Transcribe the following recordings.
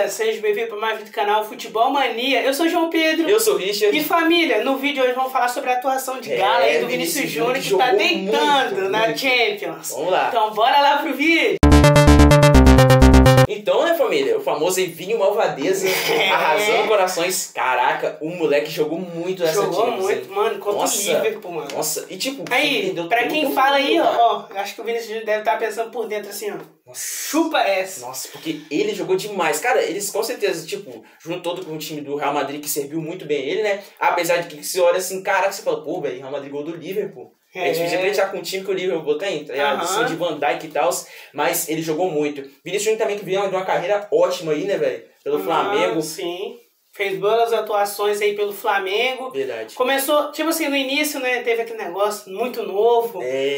família, seja bem-vindo para mais um vídeo do canal Futebol Mania. Eu sou João Pedro. Eu sou Richard. E família, no vídeo hoje vamos falar sobre a atuação de gala aí do Vinícius Júnior, que tá deitando na Champions. Vamos lá. Então bora lá pro vídeo. Então, né, família, o famoso Evinho Malvadeza, arrasando corações. Caraca, o moleque jogou muito nessa Champions. Jogou muito, mano, contra o Liverpool, mano. Nossa, e tipo... Aí, pra quem fala aí, ó, acho que o Vinícius Júnior deve estar pensando por dentro assim, ó. Nossa. Chupa essa. Nossa, porque ele jogou demais. Cara, eles com certeza, tipo, juntou todo com o time do Real Madrid, que serviu muito bem ele, né? Apesar de que você olha assim, caraca, você fala, pô, velho, Real Madrid gol do Liverpool. A gente podia acreditar com o time que o Liverpool tem, tá ligado? Assim, de Van Dijk e tal, mas ele jogou muito. Vinícius Júnior também que veio de uma carreira ótima aí, né, velho? Pelo Flamengo. Sim. Fez boas atuações aí pelo Flamengo. Verdade. Começou, tipo assim, no início, né, teve aquele negócio muito novo,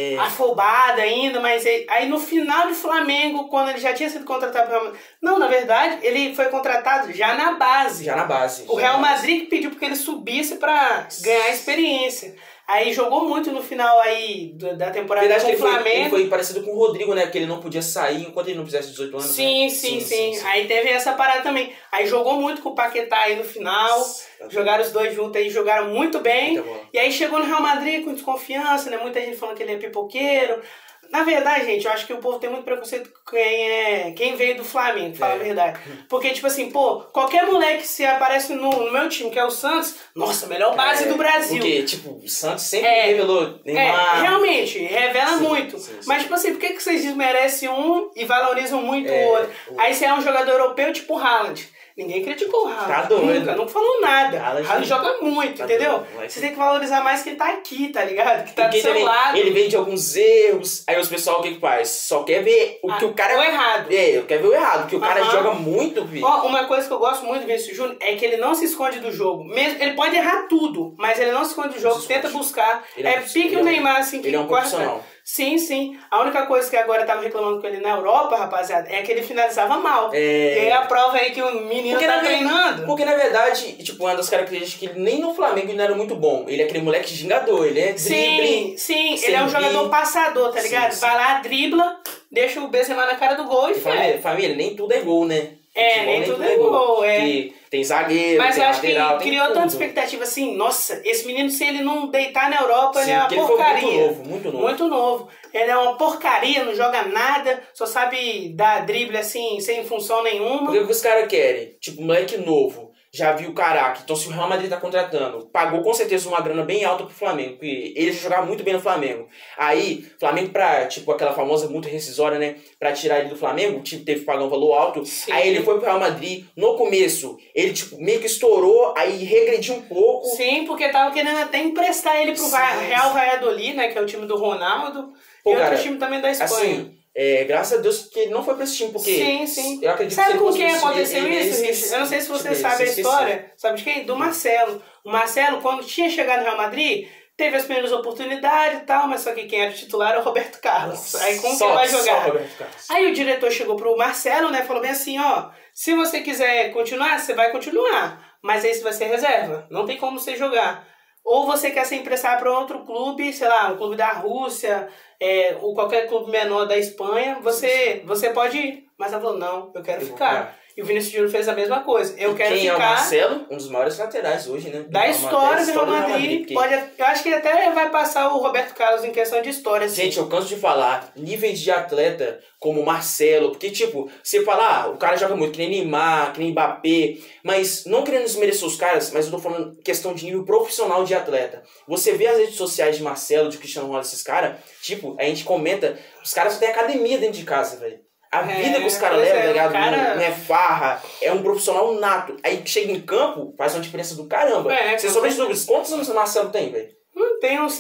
afobado ainda, mas aí no final do Flamengo, quando ele já tinha sido contratado pro Real Madrid... Não, na verdade, ele foi contratado já na base. Já na base. O Real Madrid pediu porque ele subisse pra ganhar experiência. Aí jogou muito no final aí da temporada com o Flamengo. Ele foi parecido com o Rodrigo, né? Porque ele não podia sair enquanto ele não fizesse 18 anos. Sim, né? sim. Aí teve essa parada também. Aí jogou muito com o Paquetá aí no final. Jogaram os dois juntos aí, jogaram muito bem. E aí chegou no Real Madrid com desconfiança, né? Muita gente falando que ele é pipoqueiro. Na verdade, gente, eu acho que o povo tem muito preconceito com quem veio do Flamengo, fala a verdade. Porque, tipo assim, pô, qualquer moleque se aparece no meu time, que é o Santos, nossa, melhor base do Brasil. Porque, tipo, o Santos sempre revelou Neymar. Realmente, revela muito. Mas, tipo assim, por que vocês desmerecem um e valorizam muito o outro? Aí você é um jogador europeu, tipo o Haaland. Ninguém criticou o Haaland. Tá doido. Nunca falou nada. Haaland joga muito, entendeu? Você tem que valorizar mais quem tá aqui, tá ligado? Que tá do seu lado. Ele vem de alguns erros. Aí os pessoal, o que faz? Só quer ver o que o cara... O errado. Eu quero ver o errado. Porque o cara joga muito, filho. Ó, uma coisa que eu gosto muito do Vinícius Júnior é que ele não se esconde do jogo. Mesmo, ele pode errar tudo, mas ele não se esconde do jogo. Tenta buscar. Pique o Neymar, assim, que ele é um profissional. Sim. A única coisa que agora tava reclamando com ele na Europa, rapaziada, é que ele finalizava mal. E aí a prova aí que o menino tá treinando. Porque na verdade, tipo, uma das características que ele nem no Flamengo ele não era muito bom. Ele é aquele moleque gingador, ele é drible. Sim, ele é um jogador passador, tá ligado? Sim. Vai lá, dribla, deixa o Benzema na cara do gol e faz. Família, nem tudo é gol, né? Nem tudo é gol, Tem zagueiro, mas tem eu acho lateral, que criou tanta expectativa assim, nossa, esse menino, se ele não deitar na Europa, ele é uma porcaria. Ele foi muito novo. Ele é uma porcaria, não joga nada, só sabe dar drible assim, sem função nenhuma. Porque o que os caras querem? Tipo, moleque novo, já viu caraca. Então se o Real Madrid tá contratando, pagou com certeza uma grana bem alta pro Flamengo, porque ele já jogava muito bem no Flamengo. Aí, Flamengo pra, tipo, aquela famosa multa rescisória, né, pra tirar ele do Flamengo, tipo, teve que pagar um valor alto. Sim. Aí ele foi pro Real Madrid, no começo, ele, tipo, meio que estourou, aí regrediu um pouco. Sim, porque tava querendo até emprestar ele pro Real Valladolid, né, que é o time do Ronaldo. Pô, e outro time também da Espanha. Assim, graças a Deus que ele não foi pra esse time, porque... Sim. Eu acredito sabe que com quem aconteceu isso, Richard? Eu não sei se você sabe a história. Sabe de quem? Do Marcelo. O Marcelo, quando tinha chegado no Real Madrid, teve as primeiras oportunidades e tal, mas só que quem era o titular era o Roberto Carlos. Nossa, aí como que ele vai jogar? Roberto Aí o diretor chegou pro Marcelo, né, falou bem assim, ó, se você quiser continuar, você vai continuar, mas esse vai ser reserva, não tem como você jogar. Ou você quer se emprestar para outro clube, sei lá, um clube da Rússia, ou qualquer clube menor da Espanha, você pode ir. Mas ela falou, não, eu quero ficar. E o Vinícius Júnior fez a mesma coisa. Eu quero ficar. Quem é o Marcelo? Um dos maiores laterais hoje, né? Da história do Real Madrid. Eu acho que ele até vai passar o Roberto Carlos em questão de história. Assim. Gente, eu canso de falar níveis de atleta como o Marcelo. Porque, tipo, você fala, o cara joga muito, que nem Neymar, que nem Mbappé. Mas, não querendo desmerecer os caras, mas eu tô falando questão de nível profissional de atleta. Você vê as redes sociais de Marcelo, de Cristiano Ronaldo, esses caras, tipo, a gente comenta, os caras só tem academia dentro de casa, velho. A vida que os caras levam, tá ligado? Não é farra, é um profissional nato. Aí chega em campo, faz uma diferença do caramba. Você soube de dúvidas, quantos anos o Marcelo tem, velho? Tem uns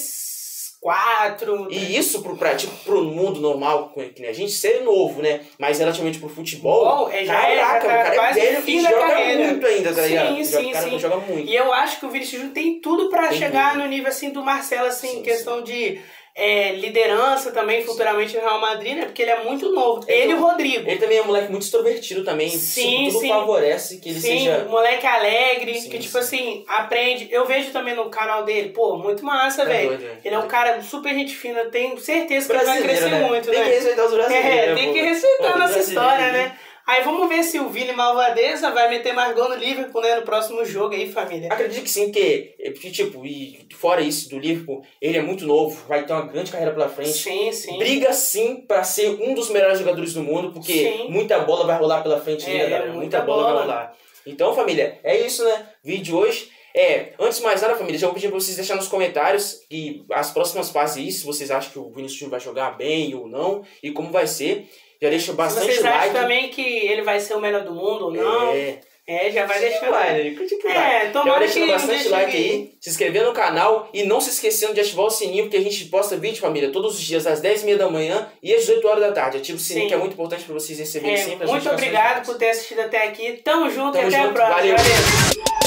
34. E isso pro mundo normal, que nem a gente, ser novo, né? Mas relativamente pro futebol, caraca, o cara é velho e joga muito ainda, tá ligado? Sim. Joga muito. E eu acho que o Vinícius Júnior tem tudo pra chegar no nível assim do Marcelo, assim, em questão de... liderança também futuramente no Real Madrid, né? Porque ele é muito novo. Ele e o Rodrigo. Ele também é um moleque muito extrovertido também. Tudo favorece que ele seja... moleque alegre, que tipo assim, aprende. Eu vejo também no canal dele, pô, muito massa, velho. Ele é um cara super gente fina, tenho certeza que ele vai crescer muito, né? Tem que respeitar os brasileiros. Tem que respeitar a nossa história, né? Aí vamos ver se o Vini Malvadeza vai meter mais gol no Liverpool, né, no próximo jogo aí, família. Acredito que sim, porque, tipo, e fora isso do Liverpool, ele é muito novo, vai ter uma grande carreira pela frente. Sim, sim. Briga sim pra ser um dos melhores jogadores do mundo, porque muita bola vai rolar pela frente ainda, galera. Muita bola vai rolar. Então, família, é isso, né? Vídeo de hoje. Antes de mais nada, família, já vou pedir pra vocês deixarem nos comentários e as próximas fases, se vocês acham que o Vinícius vai jogar bem ou não, e como vai ser. Já deixa bastante like. Se vocês acham também que ele vai ser o melhor do mundo ou não. Já vai deixando. Já vai deixando bastante like aí, se inscrever no canal e não se esquecendo de ativar o sininho, porque a gente posta vídeo, família, todos os dias às 10h30 da manhã e às 18 horas da tarde. Ativa o sininho, que é muito importante pra vocês receberem sempre as notificações. Muito obrigado por ter assistido até aqui. Tamo junto e até a próxima. Valeu.